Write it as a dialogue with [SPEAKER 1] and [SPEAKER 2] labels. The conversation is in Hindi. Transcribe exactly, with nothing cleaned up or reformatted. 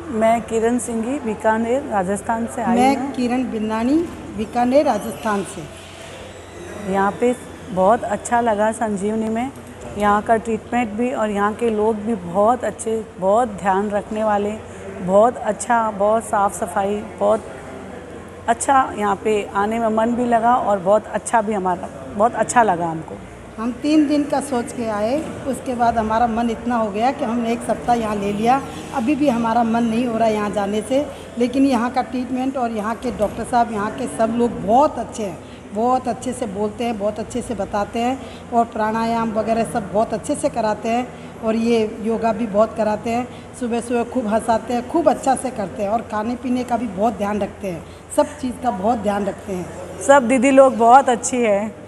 [SPEAKER 1] मैं किरण सिंघी बीकानेर राजस्थान से आई हूँ।
[SPEAKER 2] मैं किरण बिन्नानी बीकानेर राजस्थान से।
[SPEAKER 1] यहाँ पे बहुत अच्छा लगा संजीवनी में। यहाँ का ट्रीटमेंट भी और यहाँ के लोग भी बहुत अच्छे, बहुत ध्यान रखने वाले, बहुत अच्छा, बहुत साफ़ सफाई, बहुत अच्छा। यहाँ पे आने में मन भी लगा और बहुत अच्छा भी, हमारा बहुत अच्छा लगा हमको।
[SPEAKER 2] हम तीन दिन का सोच के आए, उसके बाद हमारा मन इतना हो गया कि हमने एक सप्ताह यहाँ ले लिया। अभी भी हमारा मन नहीं हो रहा यहाँ जाने से, लेकिन यहाँ का ट्रीटमेंट और यहाँ के डॉक्टर साहब, यहाँ के सब लोग बहुत अच्छे हैं, बहुत अच्छे से बोलते हैं, बहुत अच्छे से बताते हैं और प्राणायाम वगैरह सब बहुत अच्छे से कराते हैं और ये योगा भी बहुत कराते हैं। सुबह सुबह खूब हंसाते हैं, खूब अच्छा से करते हैं और खाने पीने का भी बहुत ध्यान रखते हैं, सब चीज़ का बहुत ध्यान रखते हैं।
[SPEAKER 1] सब दीदी लोग बहुत अच्छी है।